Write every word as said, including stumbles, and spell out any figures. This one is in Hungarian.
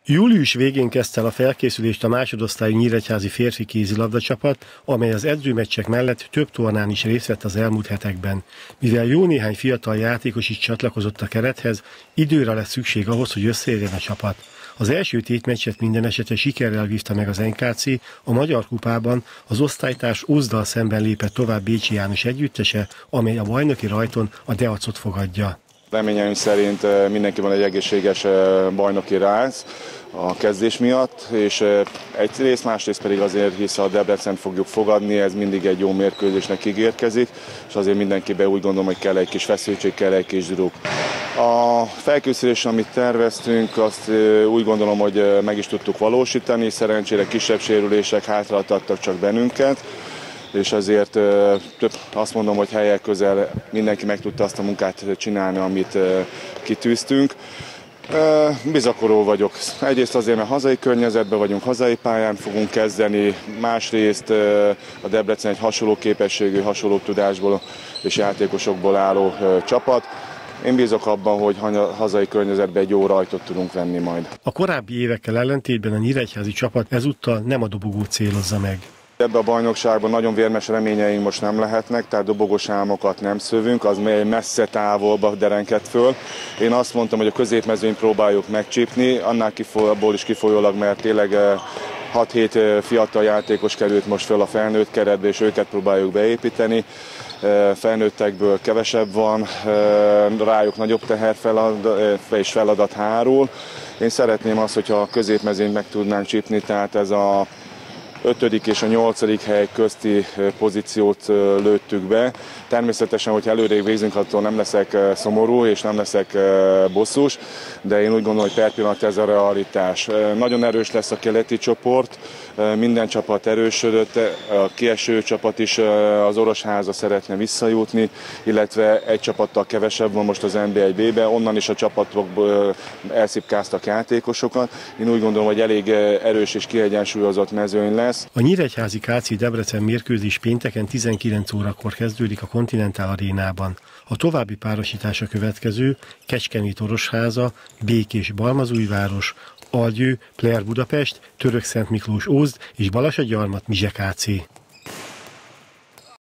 Július végén kezdte el a felkészülést a másodosztályú nyíregyházi férfi kézilabdacsapat, amely az edzőmeccsek mellett több tornán is részt vett az elmúlt hetekben. Mivel jó néhány fiatal játékos is csatlakozott a kerethez, időre lesz szükség ahhoz, hogy összeérjen a csapat. Az első tétmeccset minden esetre sikerrel vívta meg az en ká cé, a Magyar Kupában az osztálytárs Ózdal szemben lépett tovább Bécsi János együttese, amely a bajnoki rajton a Deacot fogadja. Reményeim szerint mindenki van egy egészséges bajnoki rác a kezdés miatt, és egyrészt, másrészt pedig azért, hisz a Debrecent fogjuk fogadni, ez mindig egy jó mérkőzésnek ígérkezik, és azért mindenkiben úgy gondolom, hogy kell egy kis feszültség, kell egy kis druk. A felkészülés, amit terveztünk, azt úgy gondolom, hogy meg is tudtuk valósítani, szerencsére kisebb sérülések hátraadtak csak bennünket, és azért több, azt mondom, hogy helyek közel mindenki meg tudta azt a munkát csinálni, amit kitűztünk. Bizakodó vagyok. Egyrészt azért, mert hazai környezetben vagyunk, hazai pályán fogunk kezdeni, másrészt a Debrecen egy hasonló képességű, hasonló tudásból és játékosokból álló csapat. Én bízok abban, hogy hazai környezetben egy jó rajtot tudunk venni majd. A korábbi évekkel ellentétben a nyíregyházi csapat ezúttal nem a dobogót célozza meg. Ebben a bajnokságban nagyon vérmes reményeink most nem lehetnek, tehát dobogós álmokat nem szövünk, az messze távolba derenked föl. Én azt mondtam, hogy a középmezőnyt próbáljuk megcsípni, annál kifolyólag is kifolyólag, mert tényleg hat-hét fiatal játékos került most föl a felnőtt keretbe, és őket próbáljuk beépíteni. Felnőttekből kevesebb van, rájuk nagyobb teher feladat, és feladat hárul. Én szeretném azt, hogyha a középmezőnyt meg tudnánk csípni, tehát ez a ötödik és a nyolcadik hely közti pozíciót lőttük be. Természetesen, hogy előrébb végzünk, attól nem leszek szomorú és nem leszek bosszús, de én úgy gondolom, hogy per pillanat ez a realitás. Nagyon erős lesz a keleti csoport, minden csapat erősödött, a kieső csapat is, az Orosháza szeretne visszajutni, illetve egy csapattal kevesebb van most az en bé egy bé-ben, onnan is a csapatokból elszipkáztak játékosokat. Én úgy gondolom, hogy elég erős és kiegyensúlyozott mezőny lesz. A nyíregyházi ká cé Debrecen mérkőzés pénteken tizenkilenc órakor kezdődik a Continental Arénában. A további párosítása következő: Kecskemét-Orosháza, Békés-Balmazújváros, Algyő, Player Budapest, Törökszentmiklós Ózd és Balassagyarmat Mizse ká cé.